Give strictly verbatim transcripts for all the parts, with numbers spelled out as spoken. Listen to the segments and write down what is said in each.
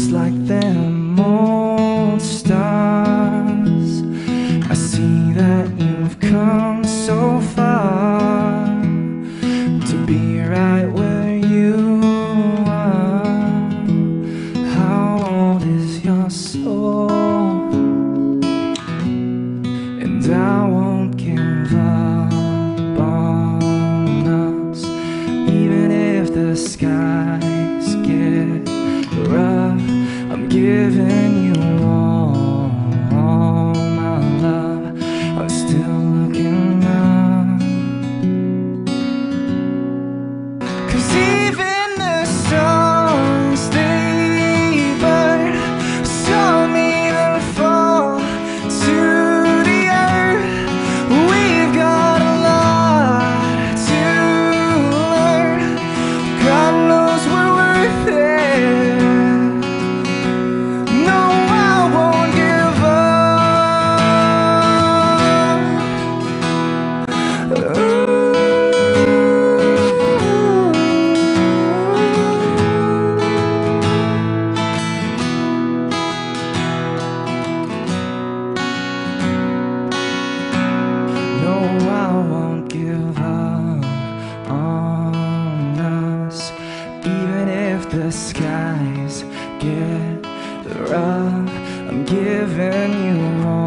just like them old stars. I see that you've come so far to be right where you are. How old is your soul? And I won't give up on us, even if the skies get rough. I'm giving you all, all my love. I'm still looking up, 'cause even the songs they burn saw me then fall to the earth. We've got a lot to learn. God knows we're worth it. No, I won't give up. Ooh. No, I won't give up on us, even if the skies get rough. I'm giving you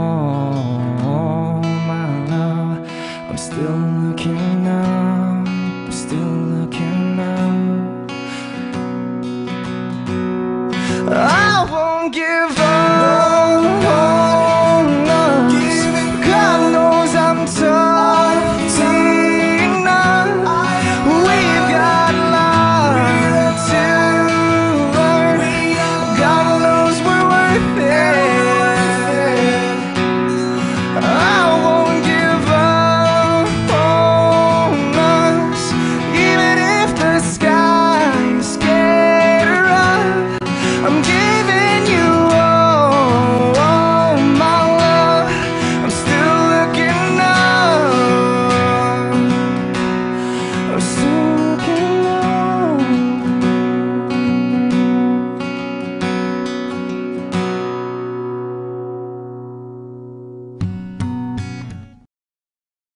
all my love. I'm still looking up, I'm still looking up. I won't give up.